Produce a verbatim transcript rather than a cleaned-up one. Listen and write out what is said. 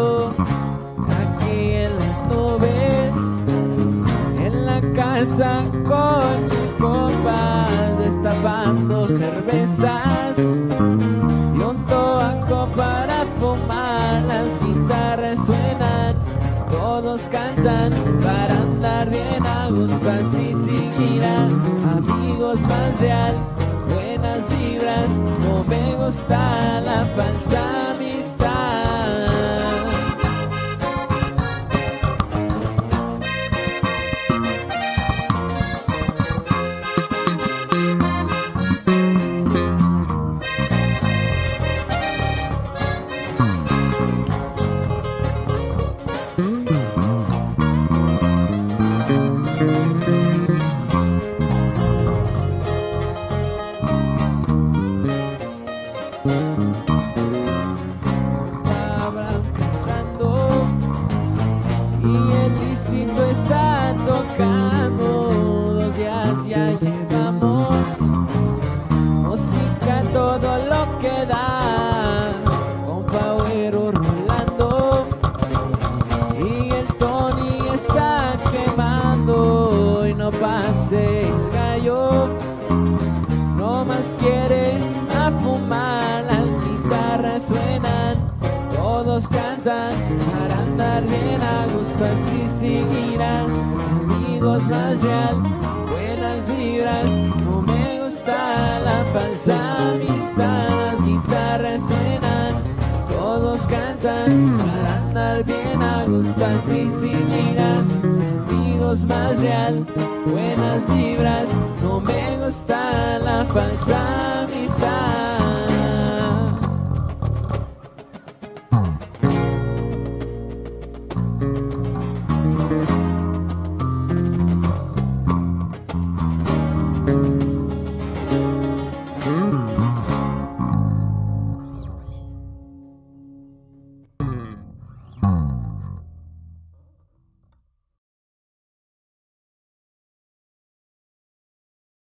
aquí en las nubes, en la casa con mis copas, destapando cervezas y un tabaco para fumar. Las guitarras suenan, todos cantan para andar bien a gusto, así seguirán. Amigos más real, buenas vibras, no me gusta la falsa amistad. Y el Luisito está tocando, dos días ya llevamos, música todo lo que da, con Power rolando, y el Tony está quemando, y no pase el gallo, no más quiere a fumar. Las guitarras suenan, todos cantan para andar bien a gusto, así seguirán. Amigos más real, buenas vibras, no me gusta la falsa amistad. Las guitarras suenan, todos cantan para andar bien a gusto, así seguirán. Amigos más real, buenas vibras, no me gusta la falsa amistad.